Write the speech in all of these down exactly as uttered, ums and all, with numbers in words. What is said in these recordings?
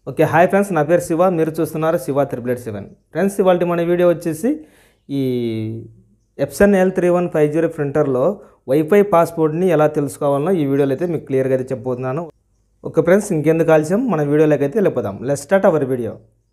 Okay hi friends, నా పేరు శివ. మీరు చూస్తున్నారు Shiva triple eight seven. Friends, ఇవాళ మన వీడియో వచ్చేసి ఈ Epson L three one five zero ప్రింటర్లో వైఫై పాస్వర్డ్ని ఎలా తెలుసుకోవాలో ఈ వీడియోలో అయితే మీకు క్లియర్గా అయితే చెప్పబోతున్నాను. ఓకే ఫ్రెండ్స్, ఇంకెందుకు ఆలస్యం, మన వీడియోలోకి అయితే వెళ్ళిపోదాం. Let's start our video.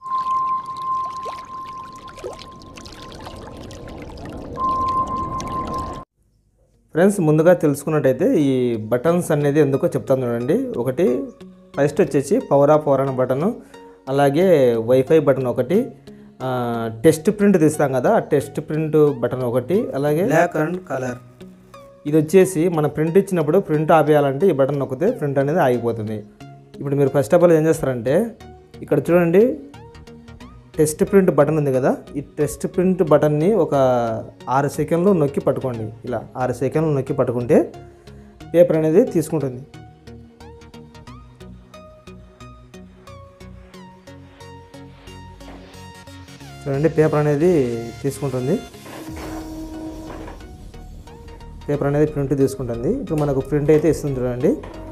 Friends, ముందుగా తెలుసుకున్నట్టయితే ఈ బటన్స్ అనేది ఎందుకో చెప్తాను చూడండి. ఒకటి ఫస్ట్ వచ్చేసి పవర్ ఆఫ్ పవర్ అనే బటను, అలాగే వైఫై బటన్ ఒకటి, టెస్ట్ ప్రింట్ తీస్తాం కదా ఆ టెస్ట్ ప్రింట్ బటన్ ఒకటి, అలాగే బ్లాక్ అండ్ కలర్. ఇది వచ్చేసి మన ప్రింట్ ఇచ్చినప్పుడు ప్రింట్ ఆపేయాలంటే ఈ బటన్ నొక్కితే ప్రింట్ అనేది ఆగిపోతుంది. ఇప్పుడు మీరు ఫస్ట్ ఆఫ్ ఆల్ ఏం చేస్తారంటే ఇక్కడ చూడండి, టెస్ట్ ప్రింట్ బటన్ ఉంది కదా, ఈ టెస్ట్ ప్రింట్ బటన్ని ఒక ఆరు సెకండ్లు నొక్కి పట్టుకోండి. ఇలా ఆరు సెకండ్లు నొక్కి పట్టుకుంటే పేపర్ అనేది తీసుకుంటుంది. చూడండి, పేపర్ అనేది తీసుకుంటుంది. పేపర్ అనేది ప్రింట్ తీసుకుంటుంది. ఇప్పుడు మనకు ప్రింట్ అయితే ఇస్తుంది చూడండి.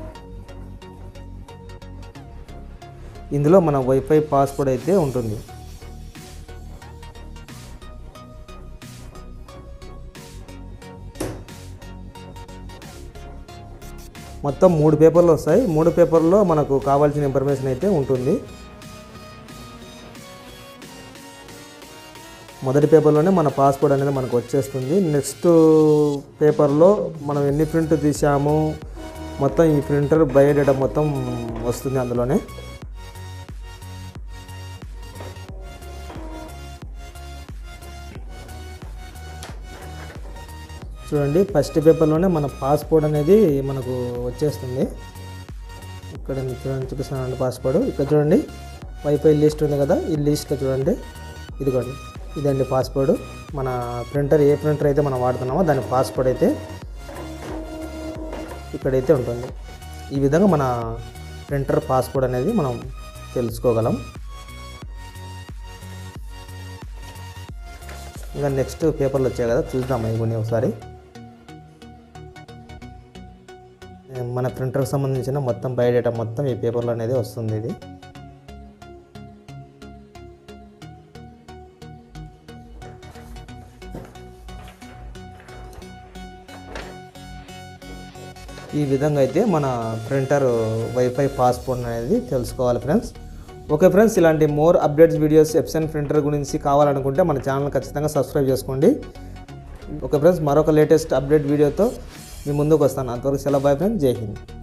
ఇందులో మన వైఫై పాస్వర్డ్ అయితే ఉంటుంది. మొత్తం మూడు పేపర్లు వస్తాయి. మూడు పేపర్లో మనకు కావాల్సిన ఇన్ఫర్మేషన్ అయితే ఉంటుంది. మొదటి పేపర్లోనే మన పాస్వర్డ్ అనేది మనకు వచ్చేస్తుంది. నెక్స్ట్ పేపర్లో మనం ఎన్ని ప్రింట్ తీసాము మొత్తం ఈ ప్రింటర్ బయోడేటా మొత్తం వస్తుంది అందులోనే. చూడండి, ఫస్ట్ పేపర్లోనే మన పాస్వర్డ్ అనేది మనకు వచ్చేస్తుంది. ఇక్కడ చూడండి, చూపిస్తున్నానండి పాస్వర్డ్. ఇక్కడ చూడండి, వైఫై లిస్ట్ ఉంది కదా, ఈ లిస్ట్లో చూడండి, ఇదిగోండి ఇదండి పాస్వర్డ్. మన ప్రింటర్ ఏ ప్రింటర్ అయితే మనం వాడుతున్నామో దాని పాస్వర్డ్ అయితే ఇక్కడైతే ఉంటుంది. ఈ విధంగా మన ప్రింటర్ పాస్వర్డ్ అనేది మనం తెలుసుకోగలం. ఇంకా నెక్స్ట్ పేపర్లు వచ్చాయి కదా, చూద్దాం ఇవన్నీ ఒకసారి. మన ప్రింటర్కి సంబంధించిన మొత్తం బయోడేటా మొత్తం ఈ పేపర్లో అనేది వస్తుంది. ఇది ఈ విధంగా అయితే మన ప్రింటర్ వైఫై పాస్వర్డ్ అనేది తెలుసుకోవాలి ఫ్రెండ్స్. ఓకే ఫ్రెండ్స్, ఇలాంటి more updates videos Epson printer గురించి కావాలనుకుంటే మన ఛానల్ ఖచ్చితంగా సబ్స్క్రైబ్ చేసుకోండి. ఓకే ఫ్రెండ్స్, మరొక లేటెస్ట్ అప్డేట్ వీడియోతో మీ ముందుకు వస్తాను. అంతవరకు సెలవు, బాయ్ ఫ్రెండ్స్, జై హింద్.